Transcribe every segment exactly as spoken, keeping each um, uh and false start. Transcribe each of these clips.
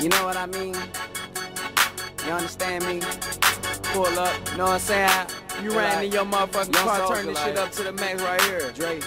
You know what I mean? You understand me? Pull up, you know what I'm saying? You Pull ran like, in your motherfucking young car, soldier turn this like, shit up to the max right here. Drake.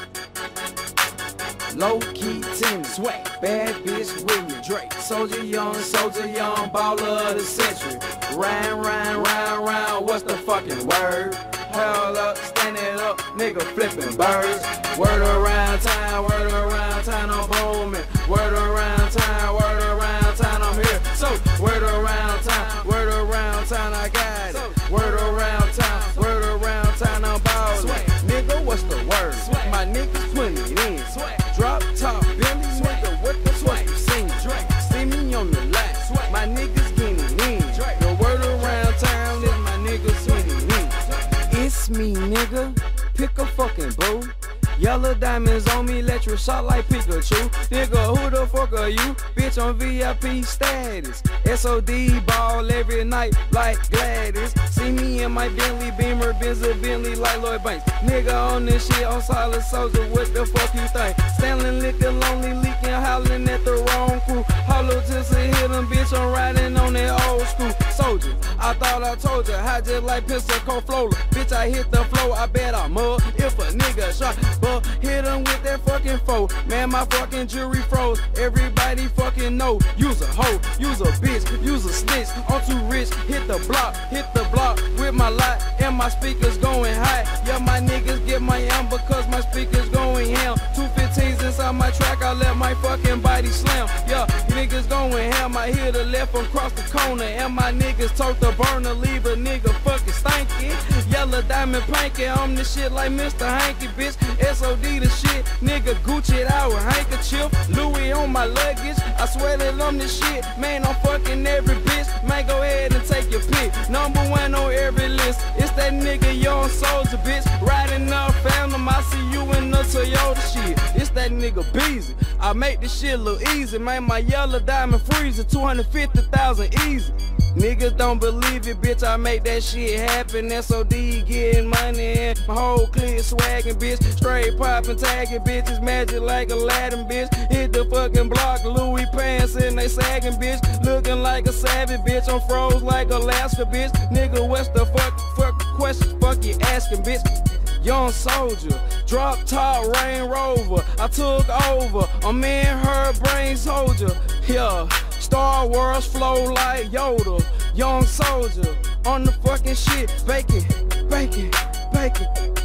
Low key timid, swag, bad bitch with me. Drake, soldier young, soldier young, baller of the century. Round, round, round, round, what's the fucking word? Held up, standing up, nigga flipping birds. Word around town, word around town, I'm booming. Word around town, word around town, I'm here. So, word around town, word around town, I got it. Word around town, word around town, I'm ballin'. Nigga, what's the word? My niggas putting it in. Drop top, Billy, nigga, what the fuck you seen? See me on the line, my niggas getting in. The word around town is my niggas winning in. It's me, nigga, pick a fucking boo. Yellow diamonds on me, electric shot like Pikachu. Nigga, who the fuck are you? Bitch on V I P status. S O D ball every night like Gladys. See me in my Bentley Beamer, Benza Bentley like Lloyd Banks. Nigga on this shit on solid soldier, what the fuck you think? Stanley licking, lonely, leaking, howling at the wrong crew. Hollow just a hit them, bitch, I'm riding on that old school. Soldier, I thought I told ya, hot just like Pensacola Flola. Bitch, I hit the flow, I bet I'm up. If a nigga shot, but hit him with that fucking foe. Man, my fucking jury froze. Everybody fucking know. Use a hoe, use a bitch, use a snitch. I'm too rich, hit the block, hit the block with my lot, and my speakers going high. Yeah, my niggas get my am because my speakers going ham. two fifteens inside my track, I let my fucking body slam. Yeah, niggas going ham, I hit the left from across the corner, and my niggas told the burner, leave a nigga fucking stanky. Yellow diamond planky, I'm the shit like Mister Hanky, bitch. S O D the shit, nigga Gucci it out with handkerchief. Louis on my luggage, I swear that I'm the shit. Man, I'm fucking every bitch. Man, go ahead and take your pick. Number one on every list. It's that nigga young soldier, bitch. Riding up Phantom, I see you in the Toyota shit. It's that nigga Beezy. I make this shit look easy, man. My yellow diamond freezer, two hundred fifty thousand easy. Niggas don't believe it, bitch, I make that shit happen. S O D getting money and my whole clique swagging, bitch. Straight poppin', tagging bitches, magic like Aladdin, bitch. Hit the fucking block, Louis pants and they sagging, bitch. Looking like a savage, bitch, I'm froze like Alaska, bitch. Nigga, what's the fuck, fuck question, fuck you asking, bitch? Young soldier, drop top Range Rover, I took over, I'm in her brain soldier, yeah. Star Wars flow like Yoda, young soldier, on the fucking shit, bacon, bacon, bacon.